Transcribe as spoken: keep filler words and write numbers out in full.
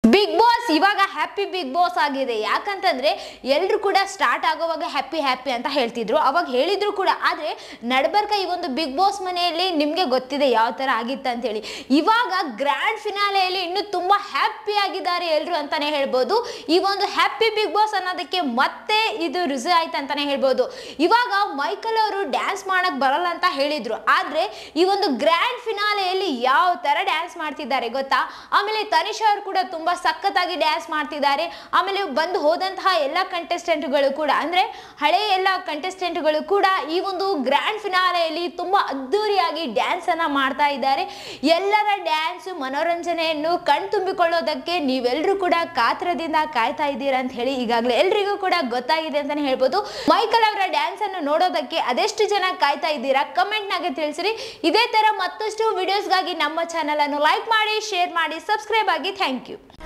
Big Boss ಇವಾಗ happy Bigg Boss ಆಗಿದೆ. ಯಾಕಂತಂದ್ರೆ ಎಲ್ಲರೂ ಕೂಡ ಸ್ಟಾರ್ಟ್ ಆಗೋವಾಗ ಹ್ಯಾಪಿ ಹ್ಯಾಪಿ ಅಂತ ಹೇಳ್ತಿದ್ರು, ಅವಾಗ ಹೇಳಿದ್ರು ಕೂಡ. ಆದ್ರೆ ನಡ್ಬರ್ಕ ಈ ಒಂದು ಬಿಗ್ ಬಾಸ್ ಮನೆಯಲ್ಲಿ ನಿಮ್ಗೆ ಗೊತ್ತಿದೆ ಯಾವ ತರ ಆಗಿತ್ತು ಅಂತ ಹೇಳಿ. ಇವಾಗ ಗ್ರ್ಯಾಂಡ್ ಫಿನಾಲೆಯಲ್ಲಿ ಇನ್ನು ತುಂಬಾ ಹ್ಯಾಪಿ ಆಗಿದ್ದಾರೆ ಎಲ್ರು ಅಂತಾನೆ ಹೇಳ್ಬೋದು. ಈ ಒಂದು ಹ್ಯಾಪಿ ಬಿಗ್ ಬಾಸ್ ಅನ್ನೋದಕ್ಕೆ ಮತ್ತೆ ಇದು ರಿಸಲ್ಟ್ ಆಯ್ತು ಅಂತಾನೆ ಹೇಳ್ಬೋದು. ಇವಾಗ ಮೈಕಲ್ ಅವರು ಡ್ಯಾನ್ಸ್ ಮಾಡಕ್ ಬರಲ್ಲ ಅಂತ ಹೇಳಿದ್ರು, ಆದ್ರೆ ಈ ಒಂದು ಗ್ರ್ಯಾಂಡ್ ಫಿನಾಲೆಯಲ್ಲಿ ಯಾವ ತರ ಡ್ಯಾನ್ಸ್ ಮಾಡ್ತಿದ್ದಾರೆ ಗೊತ್ತಾ. ಆಮೇಲೆ ತನಿಷಾ ಅವರು ಕೂಡ ತುಂಬಾ ಸಖತ್ತಾಗಿ ಡ್ಯಾನ್ಸ್ ಮಾಡ್ತಿದ್ದಾರೆ. ಆಮೇಲೆ ಬಂದು ಹೋದಂತಹ ಎಲ್ಲ ಕಂಟೆಸ್ಟೆಂಟ್ಗಳು ಕೂಡ ಅಂದ್ರೆ ಹಳೆ ಎಲ್ಲ ಕಂಟೆಸ್ಟೆಂಟ್ಗಳು ಕೂಡ ಈ ಒಂದು ಗ್ರ್ಯಾಂಡ್ ಫಿನಾಲೆಯಲ್ಲಿ ತುಂಬಾ ಅದ್ದೂರಿಯಾಗಿ ಡ್ಯಾನ್ಸ್ ಅನ್ನ ಮಾಡ್ತಾ ಇದ್ದಾರೆ. ಎಲ್ಲರ ಡ್ಯಾನ್ಸ್ ಮನೋರಂಜನೆಯನ್ನು ಕಣ್ತುಂಬಿಕೊಳ್ಳೋದಕ್ಕೆ ನೀವೆಲ್ಲರೂ ಕೂಡ ಕಾತ್ರದಿಂದ ಕಾಯ್ತಾ ಇದ್ದೀರಾ ಅಂತ ಹೇಳಿ ಈಗಾಗಲೇ ಎಲ್ರಿಗೂ ಕೂಡ ಗೊತ್ತಾಗಿದೆ ಅಂತಾನೆ ಹೇಳ್ಬೋದು. ಮೈಕಲ್ ಅವರ ಡ್ಯಾನ್ಸ್ ಅನ್ನು ನೋಡೋದಕ್ಕೆ ಅದೆಷ್ಟು ಜನ ಕಾಯ್ತಾ ಇದ್ದೀರಾ ಕಮೆಂಟ್ ನಾಗೆ ತಿಳಿಸಿರಿ. ಇದೇ ತರ ಮತ್ತಷ್ಟು ವಿಡಿಯೋಸ್ಗಾಗಿ ನಮ್ಮ ಚಾನೆಲ್ ಅನ್ನು ಲೈಕ್ ಮಾಡಿ, ಶೇರ್ ಮಾಡಿ, ಸಬ್ಸ್ಕ್ರೈಬ್ ಆಗಿ. Thank you.